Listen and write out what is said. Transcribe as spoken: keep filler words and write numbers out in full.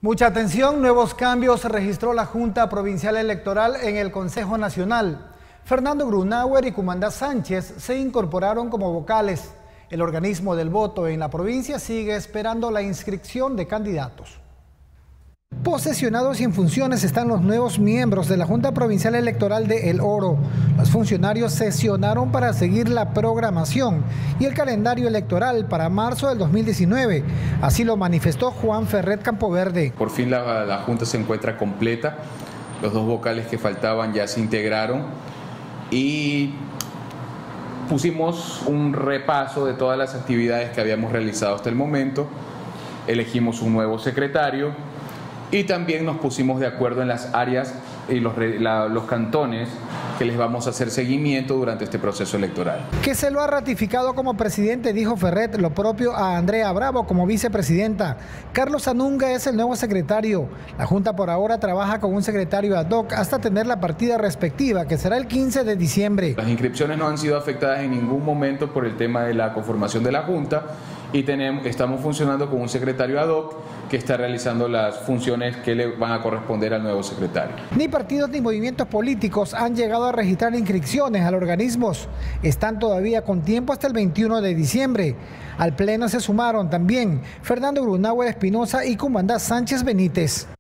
Mucha atención, nuevos cambios registró la Junta Provincial Electoral en el Consejo Nacional. Fernando Grunauer y Cumandá Sánchez se incorporaron como vocales. El organismo del voto en la provincia sigue esperando la inscripción de candidatos. Posesionados y en funciones están los nuevos miembros de la Junta Provincial Electoral de El Oro. Los funcionarios sesionaron para seguir la programación y el calendario electoral para marzo del dos mil diecinueve. Así lo manifestó Juan Ferret Campoverde. Por fin la, la Junta se encuentra completa. Los dos vocales que faltaban ya se integraron y pusimos un repaso de todas las actividades que habíamos realizado hasta el momento. Elegimos un nuevo secretario. Y también nos pusimos de acuerdo en las áreas y los, la, los cantones que les vamos a hacer seguimiento durante este proceso electoral. Que se lo ha ratificado como presidente, dijo Ferret, lo propio a Andrea Bravo como vicepresidenta. Carlos Anunga es el nuevo secretario. La Junta por ahora trabaja con un secretario ad hoc hasta tener la partida respectiva, que será el quince de diciembre. Las inscripciones no han sido afectadas en ningún momento por el tema de la conformación de la Junta y tenemos, estamos funcionando con un secretario ad hoc que está realizando las funciones que le van a corresponder al nuevo secretario. Ni partidos ni movimientos políticos han llegado a registrar inscripciones a los organismos. Están todavía con tiempo hasta el veintiuno de diciembre. Al pleno se sumaron también Fernando Grunauer Espinosa y Cumandá Sánchez Benítez.